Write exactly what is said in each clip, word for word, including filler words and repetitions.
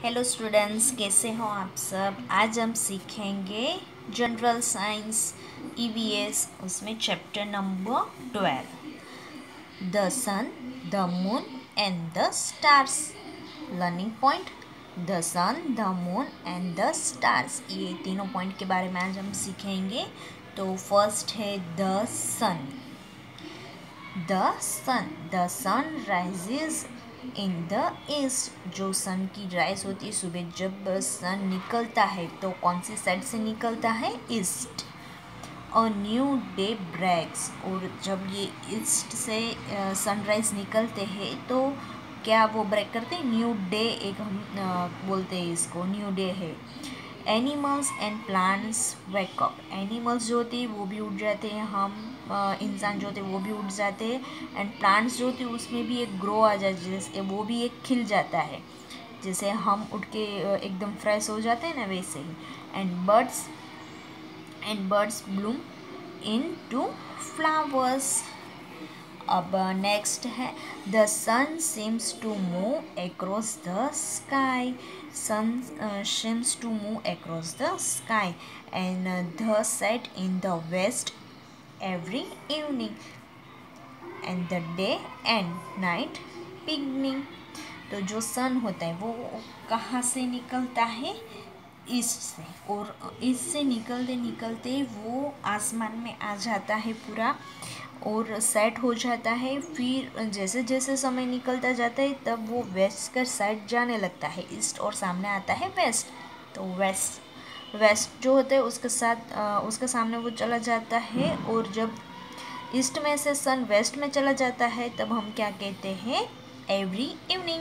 Hello students, कैसे हो आप सब। आज हम सीखेंगे जनरल साइंस ईवीएस, उसमें chapter number twelve, the sun, the moon and the stars. Learning point, the sun, the moon and the stars. ये तीनों पॉइंट के बारे में आज हम सीखेंगे। तो फर्स्ट है the sun. The sun the sun rises in the east. जो सन की राइज होती है सुबह, जब सन निकलता है तो कौन सी साइड से निकलता है? East. A new day breaks. और जब ये ईस्ट से सनराइज निकलते हैं तो क्या वो ब्रेक करते हैं? न्यू डे, एक हम uh, बोलते हैं इसको न्यू डे है। Animals and plants wake up. Animals जो होते हैं वो भी उठ जाते हैं, हम इंसान जो होते हैं वो भी उठ जाते हैं। एंड प्लांट्स जो होते हैं उसमें भी एक ग्रो आ जाता है, जैसे वो भी एक खिल जाता है, जैसे हम उठ के एकदम फ्रेश हो जाते हैं ना, वैसे ही। And birds and birds bloom into flowers. अब नेक्स्ट है the sun seems to move across the sky. Sun seems to move across the sky and the set in the west every evening and the day end night beginning. तो जो सन होता है वो कहाँ से निकलता है? ईस्ट से। और ईस्ट से निकलते निकलते वो आसमान में आ जाता है पूरा और सेट हो जाता है। फिर जैसे जैसे समय निकलता जाता है तब वो वेस्ट का साइड जाने लगता है। ईस्ट और सामने आता है वेस्ट। तो वेस्ट वेस्ट जो होता है उसके साथ आ, उसके सामने वो चला जाता है। और जब ईस्ट में से सन वेस्ट में चला जाता है तब हम क्या कहते हैं? Every evening.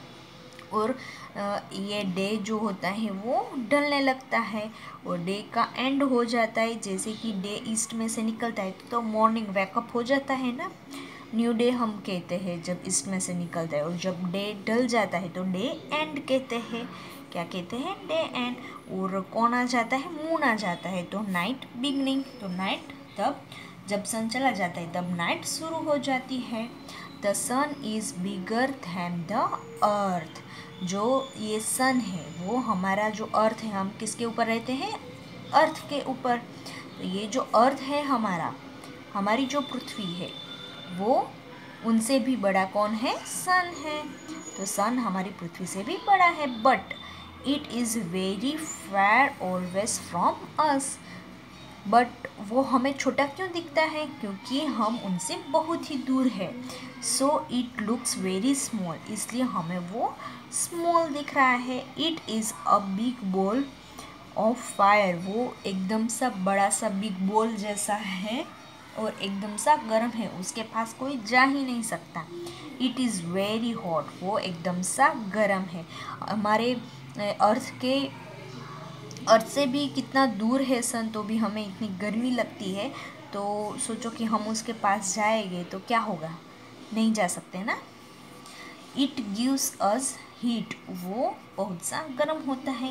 और ये डे जो होता है वो ढलने लगता है और डे का एंड हो जाता है। जैसे कि डे ईस्ट में से निकलता है तो मॉर्निंग वेकअप हो जाता है ना, न्यू डे हम कहते हैं जब ईस्ट में से निकलता है। और जब डे ढल जाता है तो डे एंड कहते हैं। क्या कहते हैं? Day end. और कौन आ जाता है? मून आ जाता है, तो नाइट बिगनिंग। तो नाइट, तब जब सन चला जाता है तब नाइट शुरू हो जाती है। The sun is bigger than the earth. जो ये सन है वो हमारा जो अर्थ है, हम किसके ऊपर रहते हैं? अर्थ के ऊपर। तो ये जो अर्थ है हमारा, हमारी जो पृथ्वी है, वो उनसे भी बड़ा कौन है? सन है। तो सन हमारी पृथ्वी से भी बड़ा है, but it is very far always from us. But वो हमें छोटा क्यों दिखता है? क्योंकि हम उनसे बहुत ही दूर है। So it looks very small, इसलिए हमें वो स्मॉल दिख रहा है। It is a big ball of fire. वो एकदम सा बड़ा सा बिग बॉल जैसा है और एकदम सा गर्म है, उसके पास कोई जा ही नहीं सकता। It is very hot. वो एकदम सा गर्म है। हमारे अर्थ के अर्थ से भी कितना दूर है सन, तो भी हमें इतनी गर्मी लगती है। तो सोचो कि हम उसके पास जाएंगे तो क्या होगा? नहीं जा सकते ना। It gives us heat. वो बहुत सा गर्म होता है।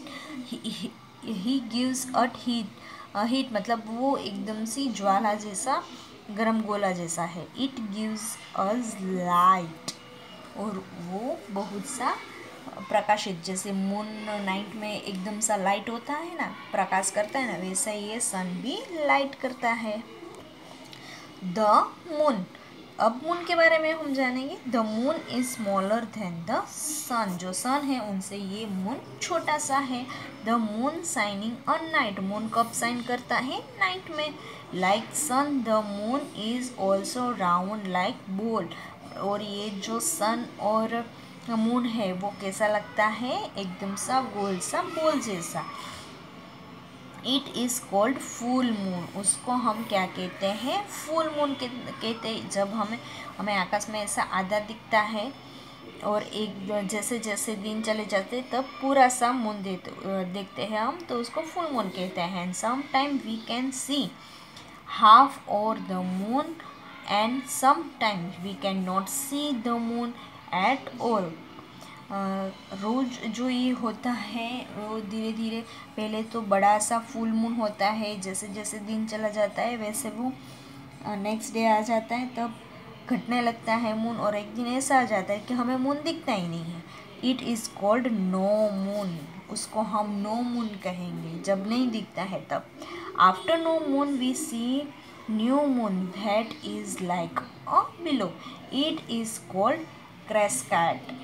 He gives at heat. Heat मतलब वो एकदम सी ज्वाला जैसा, गर्म गोला जैसा है। It gives us light. और वो बहुत सा प्रकाशित, जैसे मून नाइट में एकदम सा लाइट होता है ना, प्रकाश करता है ना, वैसा ही ये सन भी लाइट करता है। The moon. अब मून के बारे में हम जानेंगे। The moon is smaller than the sun. जो सन है उनसे ये मून छोटा सा है। The moon shining on night. Moon कब शाइन करता है? नाइट में। Like sun the moon is also round like ball. और ये जो सन और मून है वो कैसा लगता है? एकदम सा गोल सा बॉल जैसा। It is called full moon. उसको हम क्या कहते हैं? फुल मून कहते हैं। जब हमें हमें आकाश में ऐसा आधा दिखता है और एक जैसे जैसे दिन चले जाते तब पूरा सा मून देखते हैं हम, तो उसको फुल मून कहते हैं। And some time we can see half और the moon and some time we can not see the moon at all. रोज़ जो ये होता है वो धीरे धीरे, पहले तो बड़ा सा फुल मून होता है, जैसे जैसे दिन चला जाता है वैसे वो नेक्स्ट डे आ जाता है तब घटने लगता है मून। और एक दिन ऐसा आ जाता है कि हमें मून दिखता ही नहीं है। It is called no moon, उसको हम नो मून कहेंगे जब नहीं दिखता है तब. After no moon we see new moon that is like a below, it is called crescent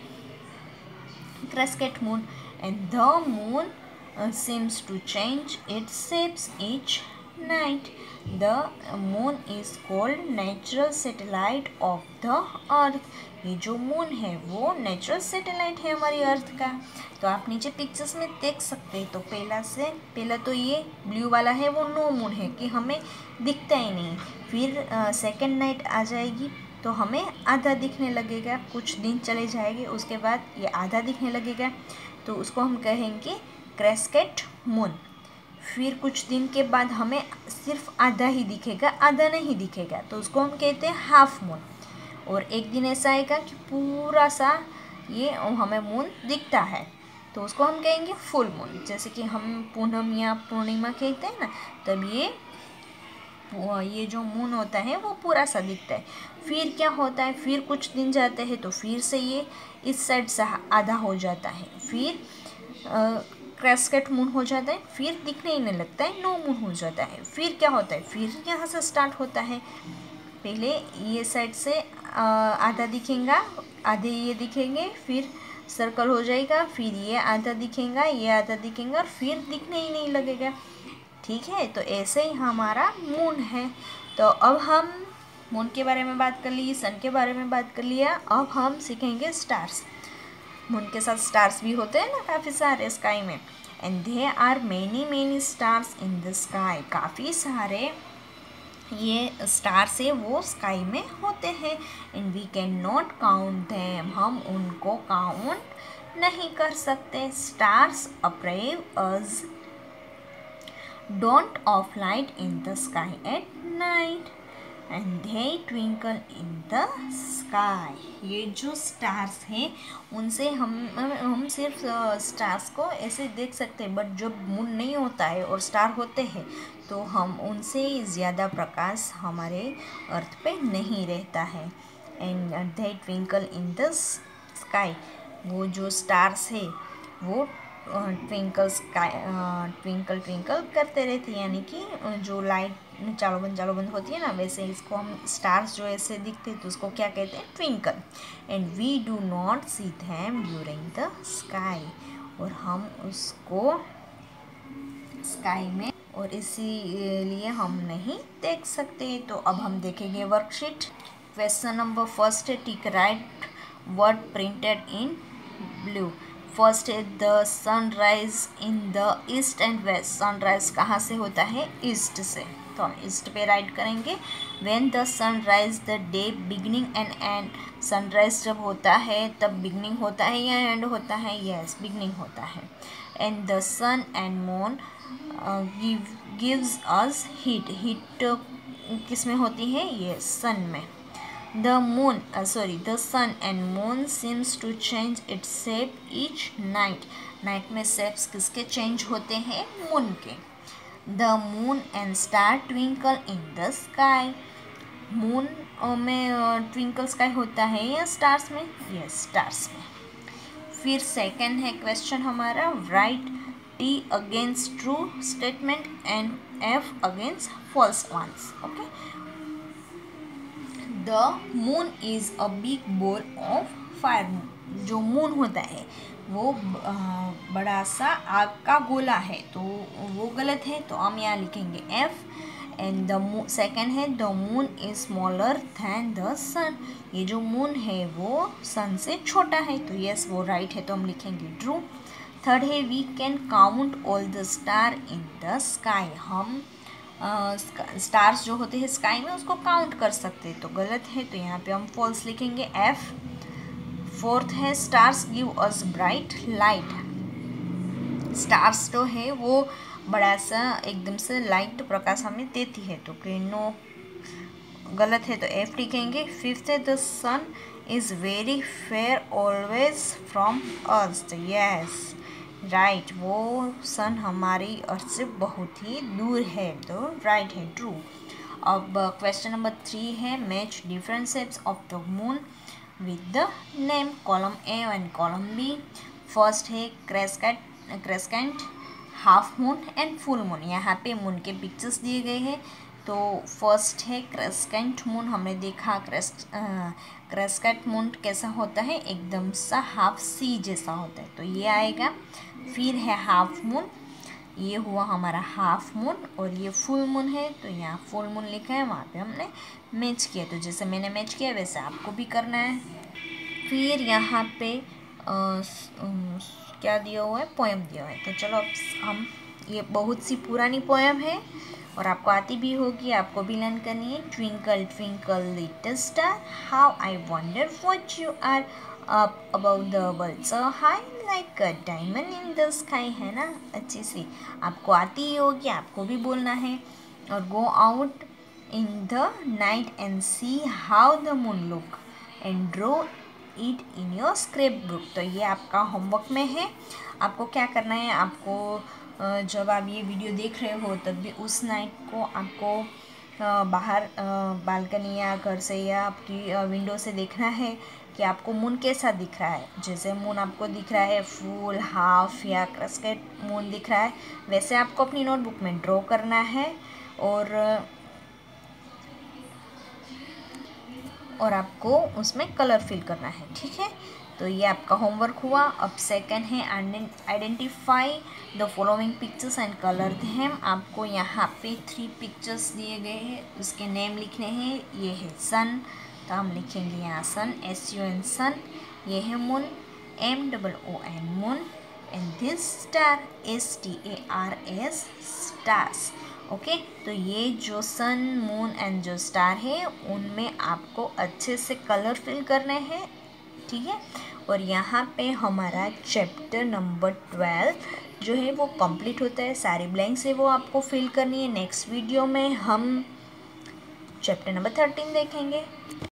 crescent moon, and the moon uh, seems to change its shapes each night. The moon is called natural satellite of the earth. ये जो moon है वो natural satellite है हमारी अर्थ का. तो आप नीचे पिक्चर्स में देख सकते हैं. तो पहला से पहला तो ये ब्लू वाला है वो नो मून है कि हमें दिखता ही नहीं. फिर सेकेंड uh, नाइट आ जाएगी तो हमें आधा दिखने लगेगा, कुछ दिन चले जाएंगे उसके बाद ये आधा दिखने लगेगा तो उसको हम कहेंगे क्रेस्केट मून. फिर कुछ दिन के बाद हमें सिर्फ आधा ही दिखेगा, आधा नहीं दिखेगा तो उसको हम कहते हैं हाफ मून. और एक दिन ऐसा आएगा कि पूरा सा ये हमें मून दिखता है तो उसको हम कहेंगे फुल मून. जैसे कि हम पूनम या पूर्णिमा कहते हैं ना, तब ये ये जो मून होता है वो पूरा सा दिखता है. फिर क्या होता है, फिर कुछ दिन जाते हैं तो फिर से ये इस साइड से आधा हो जाता है, फिर क्रेस्केट मून हो जाता है, फिर दिखने ही नहीं लगता है, नो मून हो जाता है. फिर क्या होता है, फिर यहाँ से स्टार्ट होता है. पहले ये साइड से आधा दिखेगा, आधे ये दिखेंगे, फिर सर्कल हो जाएगा, फिर ये आधा दिखेगा, ये आधा दिखेगा और फिर दिखने ही नहीं लगेगा. ठीक है, तो ऐसे ही हमारा मून है. तो अब हम मून के बारे में बात कर ली, सन के बारे में बात कर लिया. अब हम सीखेंगे स्टार्स. मून के साथ स्टार्स भी होते हैं ना काफ़ी सारे स्काई में. And they are many many stars in the sky. काफ़ी सारे ये स्टार्स है वो स्काई में होते हैं. And we can not count them. हम उनको काउंट नहीं कर सकते. Stars appear us don't off light in the sky at night and they twinkle in the sky. ये जो स्टार्स हैं उनसे हम हम सिर्फ स्टार्स को ऐसे देख सकते हैं, बट जब मून नहीं होता है और स्टार होते हैं तो हम उनसे ज़्यादा प्रकाश हमारे अर्थ पे नहीं रहता है. And they twinkle in the sky. वो जो स्टार्स है वो ट्विंकल स्काई ट्विंकल ट्विंकल करते रहती है, यानी कि जो लाइट चालो बंद चालो बंद होती है ना, वैसे इसको हम स्टार्स जो ऐसे दिखते हैं तो उसको क्या कहते हैं, twinkle. And we do not see them during the sky. और हम उसको स्काई में और इसीलिए हम नहीं देख सकते. तो अब हम देखेंगे वर्कशीट. क्वेश्चन नंबर फर्स्ट है, tick right word printed in blue. First है the sunrise in the east and west. Sunrise कहाँ से होता है, ईस्ट से, तो हम ईस्ट पे राइट करेंगे. When the sunrise the day beginning and end. Sunrise जब होता है तब बिगनिंग होता है या एंड होता है, यस बिगनिंग होता है. And the sun and moon give gives us heat. हीट किस में होती है, ये सन में. The moon, uh, sorry, the sun and moon seems to change its shape each night. Night में shapes किसके change होते हैं, moon के. The moon and star twinkle in the sky. Moon में twinkle sky होता है या stars में, yes stars में. फिर second है question हमारा, write T against true statement and F against false ones. Okay. The moon is a big ball of fire. जो मून होता है वो बड़ा सा आग का गोला है, तो वो गलत है, तो हम यहाँ लिखेंगे F. एंड द सेकेंड है the moon is smaller than the sun. ये जो मून है वो सन से छोटा है, तो यस वो राइट है, तो हम लिखेंगे ट्रू. थर्ड है we can count all the star in the sky. हम स्टार्स uh, जो होते हैं स्काई में उसको काउंट कर सकते हैं, तो गलत है, तो यहाँ पे हम फॉल्स लिखेंगे एफ. फोर्थ है stars give us bright light. Stars जो है वो बड़ा सा एकदम से लाइट प्रकाश हमें देती है, तो नो गलत है, तो एफ लिखेंगे. फिफ्थ है the sun is very far always from earth. Yes right, वो सन हमारी अर्थ से बहुत ही दूर है, तो राइट है, ट्रू. अब क्वेश्चन नंबर थ्री है match different shapes of the moon. with the name. Column A and column B. First है crescent crescent half moon and full moon. यहाँ पे मून के पिक्चर्स दिए गए हैं. तो फर्स्ट है क्रेस्केंट मून. हमने देखा क्रेस्ट क्रेस्केंट मून कैसा होता है, एकदम सा हाफ सी जैसा होता है, तो ये आएगा. फिर है हाफ मून, ये हुआ हमारा हाफ मून. और ये फुल मून है, तो यहाँ फुल मून लिखा है, वहाँ पे हमने मैच किया. तो जैसे मैंने मैच किया वैसे आपको भी करना है. फिर यहाँ पे आ, क्या दिया हुआ है, पोएम दिया हुआ है. तो चलो अब हम, ये बहुत सी पुरानी पोएम है और आपको आती भी होगी, आपको भी लर्न करनी है. Twinkle twinkle little star, how I wonder what you are, up about the world so high like a diamond in the sky. है ना, अच्छी सी आपको आती ही होगी, आपको भी बोलना है. और go out in the night and see how the moon look and draw it in your scrap book. तो ये आपका होमवर्क में है. आपको क्या करना है, आपको जब आप ये वीडियो देख रहे हो तब भी उस नाइट को आपको बाहर बालकनी या घर से या आपकी विंडो से देखना है कि आपको मून कैसा दिख रहा है. जैसे मून आपको दिख रहा है फुल, हाफ या क्रेस्केंट मून दिख रहा है, वैसे आपको अपनी नोटबुक में ड्रॉ करना है. और और आपको उसमें कलर फिल करना है. ठीक है, तो ये आपका होमवर्क हुआ. अब सेकंड है identify the following pictures and colour them. आपको यहाँ पे थ्री पिक्चर्स दिए गए हैं, उसके नेम लिखने हैं. ये है सन, तो हम लिखेंगे यहाँ sun, S U N sun. ये है moon, M double O N moon. And this star, S T A R S stars. Okay, तो ये जो सन, मून एंड जो स्टार है उनमें आपको अच्छे से कलर फिल करने हैं. ठीक है, और यहाँ पे हमारा चैप्टर नंबर ट्वेल्व जो है वो कंप्लीट होता है. सारी ब्लैंक्स है वो आपको फिल करनी है. नेक्स्ट वीडियो में हम चैप्टर नंबर थर्टीन देखेंगे.